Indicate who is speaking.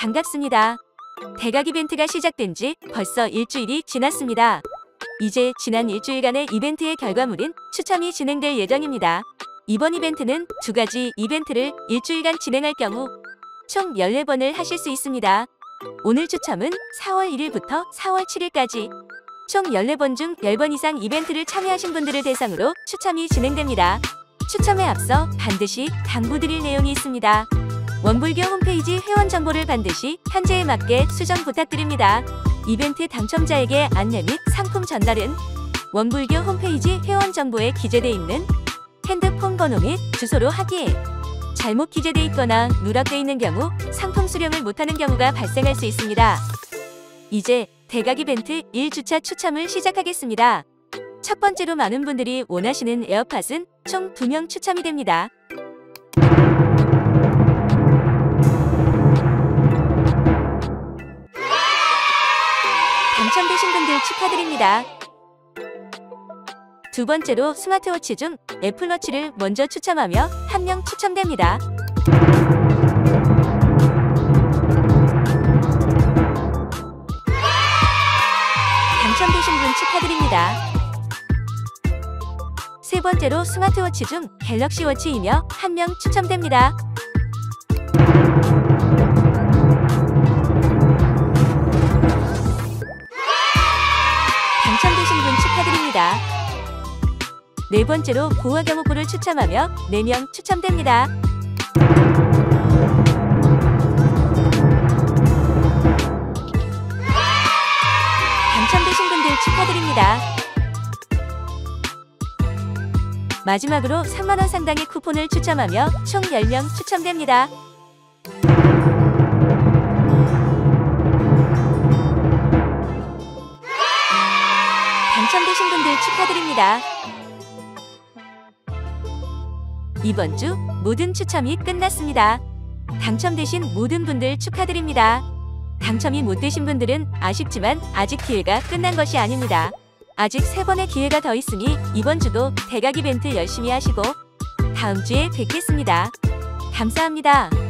Speaker 1: 반갑습니다. 대각 이벤트가 시작된 지 벌써 일주일이 지났습니다. 이제 지난 일주일간의 이벤트의 결과물인 추첨이 진행될 예정입니다. 이번 이벤트는 두 가지 이벤트를 일주일간 진행할 경우 총 14번을 하실 수 있습니다. 오늘 추첨은 4월 1일부터 4월 7일까지 총 14번 중 10번 이상 이벤트를 참여하신 분들을 대상으로 추첨이 진행됩니다. 추첨에 앞서 반드시 당부드릴 내용이 있습니다. 원불교 홈페이지 회원 정보를 반드시 현재에 맞게 수정 부탁드립니다. 이벤트 당첨자에게 안내 및 상품 전달은 원불교 홈페이지 회원 정보에 기재되어 있는 핸드폰 번호 및 주소로 하기에 잘못 기재되어 있거나 누락되어 있는 경우 상품 수령을 못하는 경우가 발생할 수 있습니다. 이제 대각 이벤트 1주차 추첨을 시작하겠습니다. 첫 번째로 많은 분들이 원하시는 에어팟은 총 2명 추첨이 됩니다. 당첨되신 분들 축하드립니다. 두 번째로 스마트워치 중 애플워치를 먼저 추첨하며 1명 추첨됩니다. 당첨되신 분 축하드립니다. 세 번째로 스마트워치 중 갤럭시워치이며 1명 추첨됩니다. 당첨되신 분 축하드립니다. 네 번째로 고화 경호포를 추첨하며 4명 추첨됩니다. 당첨되신 분들 축하드립니다. 마지막으로 3만원 상당의 쿠폰을 추첨하며 총 10명 추첨됩니다. 당첨되신 분들 축하드립니다. 이번 주 모든 추첨이 끝났습니다. 당첨되신 모든 분들 축하드립니다. 당첨이 못 되신 분들은 아쉽지만 아직 기회가 끝난 것이 아닙니다. 아직 3번의 기회가 더 있으니 이번 주도 대각 이벤트 열심히 하시고 다음 주에 뵙겠습니다. 감사합니다.